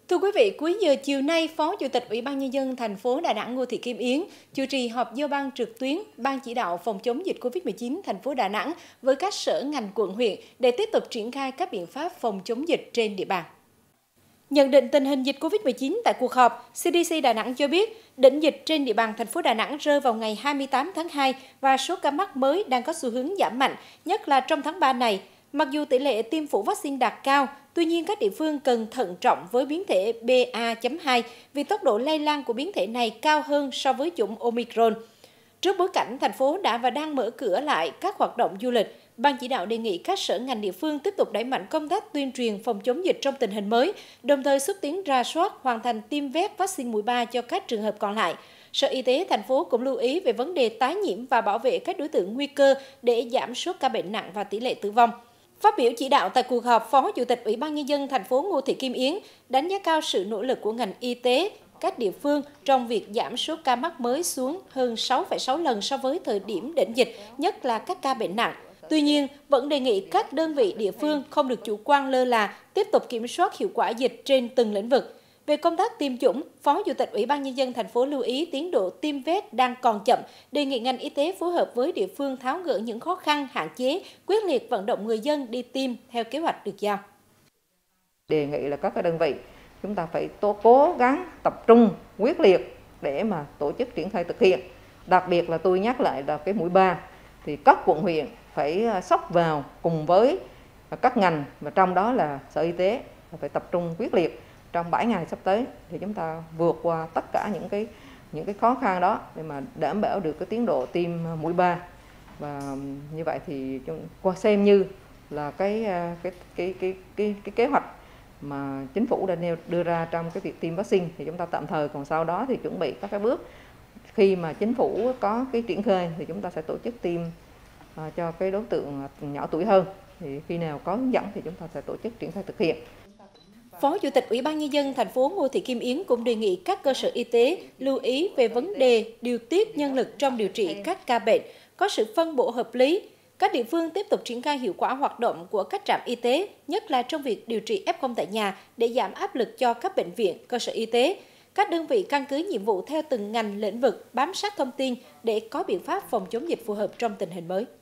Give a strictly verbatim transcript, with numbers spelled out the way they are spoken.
Thưa quý vị, cuối giờ chiều nay, Phó Chủ tịch Ủy ban Nhân dân thành phố Đà Nẵng Ngô Thị Kim Yến chủ trì họp giao ban trực tuyến Ban chỉ đạo phòng chống dịch Covid mười chín thành phố Đà Nẵng với các sở ngành quận huyện để tiếp tục triển khai các biện pháp phòng chống dịch trên địa bàn. Nhận định tình hình dịch Covid mười chín tại cuộc họp, xê đê xê Đà Nẵng cho biết đỉnh dịch trên địa bàn thành phố Đà Nẵng rơi vào ngày hai mươi tám tháng hai và số ca mắc mới đang có xu hướng giảm mạnh, nhất là trong tháng ba này. Mặc dù tỷ lệ tiêm phủ vaccine đạt cao, tuy nhiên các địa phương cần thận trọng với biến thể B A chấm hai vì tốc độ lây lan của biến thể này cao hơn so với chủng Omicron. Trước bối cảnh thành phố đã và đang mở cửa lại các hoạt động du lịch, Ban chỉ đạo đề nghị các sở ngành địa phương tiếp tục đẩy mạnh công tác tuyên truyền phòng chống dịch trong tình hình mới, đồng thời xúc tiến rà soát hoàn thành tiêm vét vaccine mũi ba cho các trường hợp còn lại. Sở Y tế thành phố cũng lưu ý về vấn đề tái nhiễm và bảo vệ các đối tượng nguy cơ để giảm số ca bệnh nặng và tỷ lệ tử vong. Phát biểu chỉ đạo tại cuộc họp, Phó Chủ tịch Ủy ban Nhân dân thành phố Ngô Thị Kim Yến đánh giá cao sự nỗ lực của ngành y tế, các địa phương trong việc giảm số ca mắc mới xuống hơn sáu phẩy sáu lần so với thời điểm đỉnh dịch, nhất là các ca bệnh nặng. Tuy nhiên, vẫn đề nghị các đơn vị địa phương không được chủ quan lơ là, tiếp tục kiểm soát hiệu quả dịch trên từng lĩnh vực. Về công tác tiêm chủng, Phó Chủ tịch Ủy ban Nhân dân thành phố lưu ý tiến độ tiêm vét đang còn chậm, đề nghị ngành y tế phối hợp với địa phương tháo gỡ những khó khăn, hạn chế, quyết liệt vận động người dân đi tiêm theo kế hoạch được giao. Đề nghị là các đơn vị chúng ta phải tố cố gắng tập trung quyết liệt để mà tổ chức triển khai thực hiện. Đặc biệt là tôi nhắc lại là cái mũi ba thì các quận huyện phải xốc vào cùng với các ngành và trong đó là Sở Y tế phải tập trung quyết liệt trong bảy ngày sắp tới thì chúng ta vượt qua tất cả những cái những cái khó khăn đó để mà đảm bảo được cái tiến độ tiêm mũi ba. Và như vậy thì qua xem như là cái cái cái cái cái cái kế hoạch mà chính phủ đã nêu đưa ra trong cái việc tiêm vaccine thì chúng ta tạm thời, còn sau đó thì chuẩn bị các cái bước khi mà chính phủ có cái triển khai thì chúng ta sẽ tổ chức tiêm uh, cho cái đối tượng nhỏ tuổi hơn, thì khi nào có hướng dẫn thì chúng ta sẽ tổ chức triển khai thực hiện. Phó Chủ tịch Ủy ban Nhân dân thành phố Ngô Thị Kim Yến cũng đề nghị các cơ sở y tế lưu ý về vấn đề điều tiết nhân lực trong điều trị các ca bệnh, có sự phân bổ hợp lý. Các địa phương tiếp tục triển khai hiệu quả hoạt động của các trạm y tế, nhất là trong việc điều trị ép không tại nhà để giảm áp lực cho các bệnh viện, cơ sở y tế. Các đơn vị căn cứ nhiệm vụ theo từng ngành lĩnh vực, bám sát thông tin để có biện pháp phòng chống dịch phù hợp trong tình hình mới.